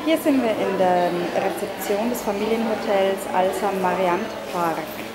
Hier sind wir in der Rezeption des Familienhotels Alsam Mariant Park.